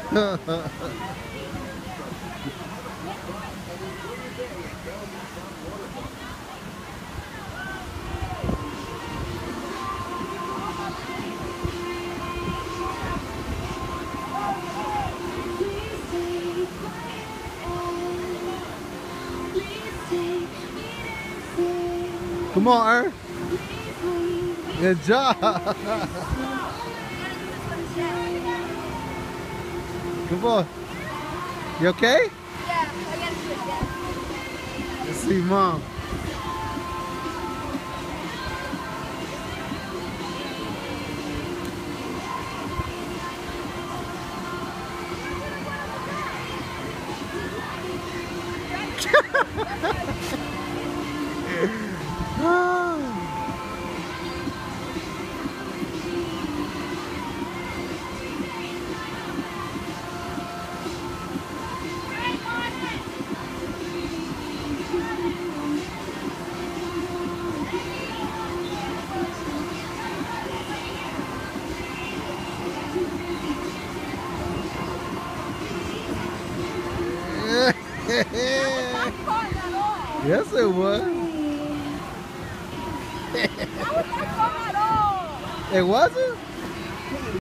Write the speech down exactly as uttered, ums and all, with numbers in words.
Come on, Earth. Good job. Come on. You okay? Yeah, I gotta do it again. Let's see, Mom. Yes, it was. That was not fun at all. It wasn't?